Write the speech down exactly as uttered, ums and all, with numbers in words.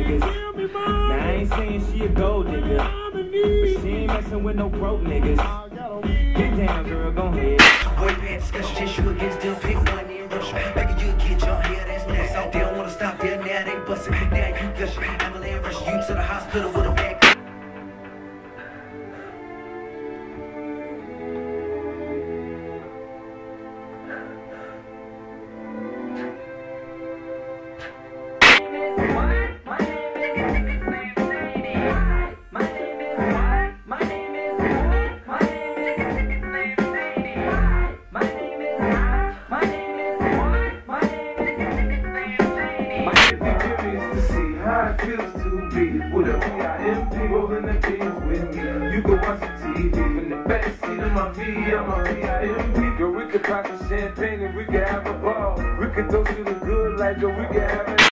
niggas. Now I ain't saying she a gold nigga, but she ain't messing with no broke niggas. Get down, girl, gon' head. Boy band discussion, chase you against them, pick one and rush. Back you a kid, your hair, that's next. They don't wanna stop there, now they bustin'. Now you gushing. Ambulance rush you to the hospital with a bag. With a P I M P rolling the beans with me. You can watch the T V in the backseat of my V, I'm a P I M P. Girl, we can pop some champagne and we can have a ball. We can toast to the good like, girl, we can have it.